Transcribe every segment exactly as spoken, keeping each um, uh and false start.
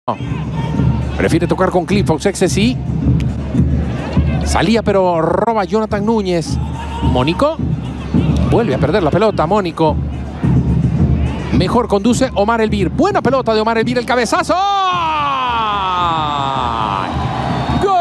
Prefiere tocar con Clifford, sí. Salía, pero roba Jonathan Núñez. Mónico. Vuelve a perder la pelota, Mónico. Mejor conduce Omar Elvir. Buena pelota de Omar Elvir, el cabezazo. ¡Gol!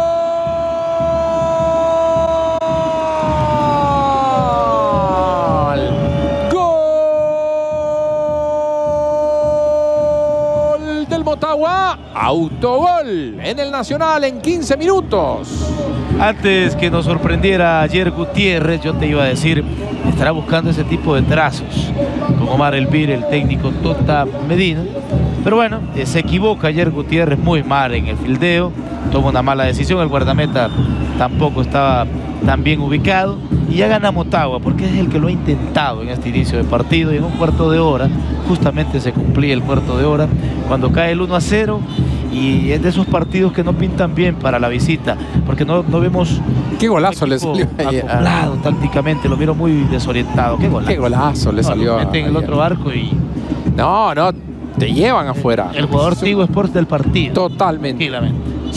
¡Gol del Motagua! Autogol en el Nacional en quince minutos. Antes que nos sorprendiera ayer Gutiérrez, yo te iba a decir, estará buscando ese tipo de trazos con Omar Elvir, el técnico Tota Medina. Pero bueno, eh, se equivoca ayer Gutiérrez muy mal en el fildeo, toma una mala decisión, el guardameta tampoco estaba tan bien ubicado y ya gana Motagua porque es el que lo ha intentado en este inicio de partido y en un cuarto de hora, justamente se cumplía el cuarto de hora, cuando cae el uno a cero. Y es de esos partidos que no pintan bien para la visita, porque no, no vemos... Qué golazo le salió ayer. Acoplado tácticamente, lo miro muy desorientado. Qué golazo, Qué golazo le no, salió. Lo meten en el otro arco y... No, no, te llevan afuera. El jugador Tigo Sports del partido. Totalmente. Tranquilamente.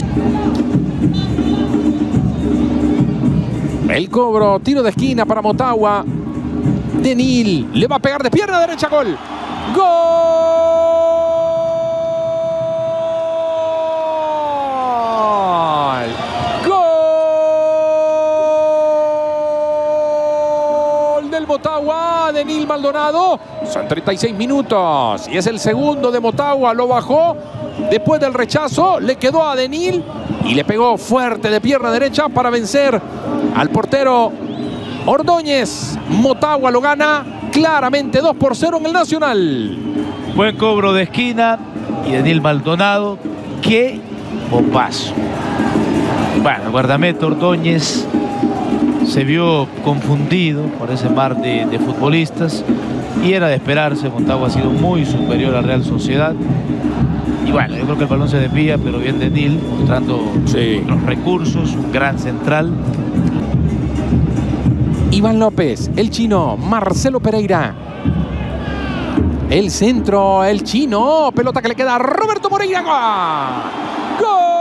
El cobro, tiro de esquina para Motagua. Denil le va a pegar de pierna derecha, gol. ¡Gol! Motagua, Denil Maldonado. Son treinta y seis minutos y es el segundo de Motagua. Lo bajó después del rechazo, le quedó a Denil y le pegó fuerte de pierna derecha para vencer al portero Ordóñez. Motagua lo gana claramente dos por cero en el Nacional. Buen cobro de esquina y Denil Maldonado. Qué bombazo. Bueno, el guardameta Ordóñez se vio confundido por ese mar de, de futbolistas y era de esperarse. Motagua ha sido muy superior a Real Sociedad y bueno, yo creo que el balón se desvía, pero bien Denil mostrando sí. los recursos, un gran central. Iván López, el chino, Marcelo Pereira, el centro, el chino, pelota que le queda a Roberto Moreira. ¡Gol!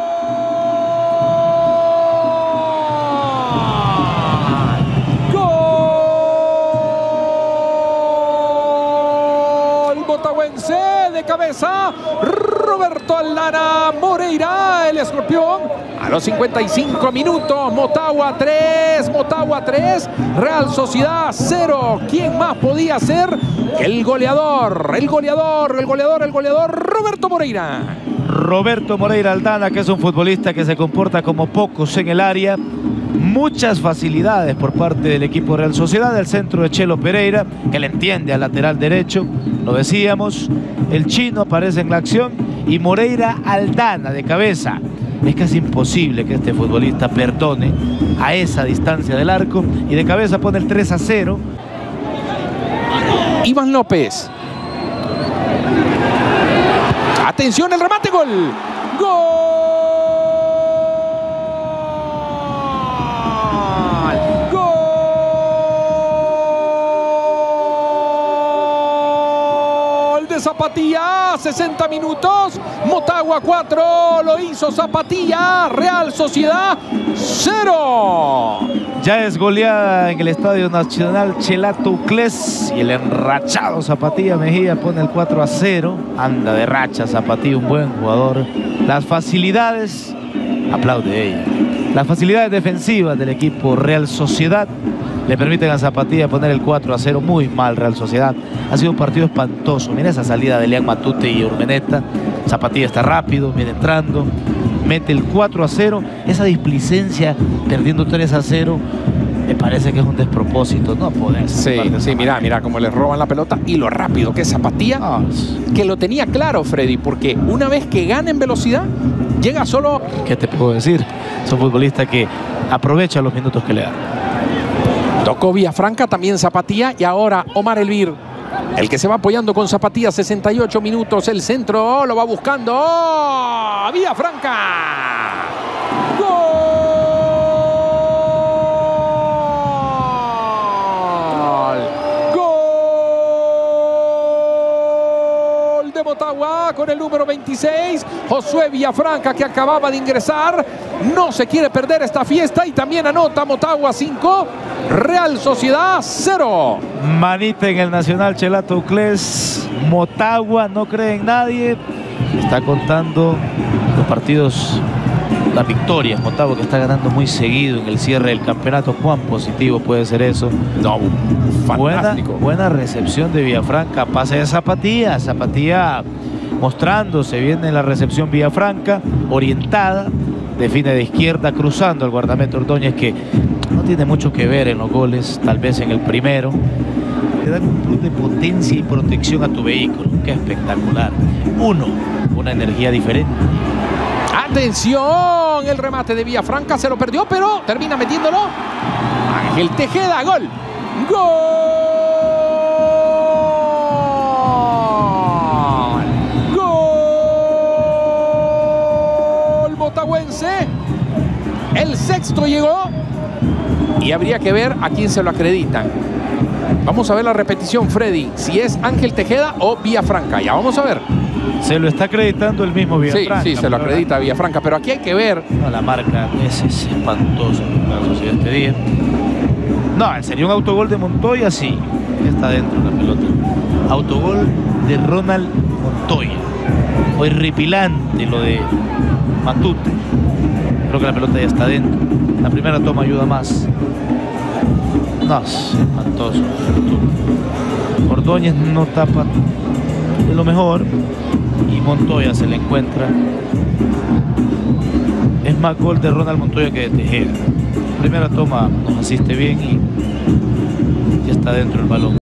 De cabeza, Roberto Aldana Moreira, el escorpión. A los cincuenta y cinco minutos, Motagua tres, Motagua tres, Real Sociedad cero. ¿Quién más podía ser que el goleador? El goleador, el goleador, el goleador, Roberto Moreira. Roberto Moreira Aldana, que es un futbolista que se comporta como pocos en el área. Muchas facilidades por parte del equipo Real Sociedad. El centro de Chelo Pereira, que le entiende al lateral derecho, lo decíamos. El chino aparece en la acción y Moreira Aldana de cabeza. Es casi imposible que este futbolista perdone a esa distancia del arco y de cabeza pone el tres a cero. Iván López. Atención, el remate, gol. ¡Gol! Zapatilla, sesenta minutos, Motagua cuatro, lo hizo Zapatilla, Real Sociedad cero. Ya es goleada en el Estadio Nacional Chelato Uclés y el enrachado Zapatilla Mejía pone el cuatro a cero. Anda de racha Zapatilla, un buen jugador. Las facilidades, aplaude ella, las facilidades defensivas del equipo Real Sociedad le permiten a Zapatilla poner el cuatro a cero. Muy mal Real Sociedad. Ha sido un partido espantoso. Mira esa salida de Leán Matute y Urmeneta. Zapatilla está rápido, viene entrando, mete el cuatro a cero. Esa displicencia perdiendo tres a cero me parece que es un despropósito. No poder. Sí, sí, mira, mira cómo le roban la pelota y lo rápido que es Zapatilla. Oh. Que lo tenía claro, Freddy, porque una vez que gana en velocidad, llega solo... ¿Qué te puedo decir? Es un futbolista que aprovecha los minutos que le dan. Tocó Villafranca, también Zapatilla y ahora Omar Elvir. El que se va apoyando con Zapatilla, sesenta y ocho minutos. El centro, oh, lo va buscando. ¡Oh! Villafranca. ¡Gol! ¡Gol de Motagua! Sociedad con el número veintiséis, Josué Villafranca, que acababa de ingresar. No se quiere perder esta fiesta y también anota Motagua cinco, Real Sociedad cero. Manita en el Nacional Chelato Uclés. Motagua no cree en nadie. Está contando los partidos, las victorias. Motagua que está ganando muy seguido en el cierre del campeonato. ¿Cuán positivo puede ser eso? No, fantástico. Buena, buena recepción de Villafranca. Pase de Zapatía. Zapatía mostrándose bien en la recepción. Villafranca orientada. Define de izquierda cruzando al guardameta Ordóñez, que no tiene mucho que ver en los goles, tal vez en el primero. Le dan un plus de potencia y protección a tu vehículo. Qué espectacular. Uno, una energía diferente. Atención, el remate de Villafranca se lo perdió, pero termina metiéndolo Ángel Tejeda. Gol. Gol. Gol motahuense. El sexto llegó y habría que ver a quién se lo acreditan. Vamos a ver la repetición, Freddy, si es Ángel Tejeda o Villafranca. Ya vamos a ver. Se lo está acreditando el mismo Villafranca. Sí, sí, se lo acredita Villafranca, pero aquí hay que ver. No, la marca es, es espantosa la Sociedad este día. No, sería un autogol de Montoya, sí. Está dentro la pelota. Autogol de Ronald Montoya. Horripilante lo de Matute. Creo que la pelota ya está dentro. La primera toma ayuda más. No, es espantoso. Ordóñez no tapa de lo mejor y Montoya se le encuentra. Es más gol de Ronald Montoya que de Tejeda. Primera toma nos asiste bien y ya está dentro el balón.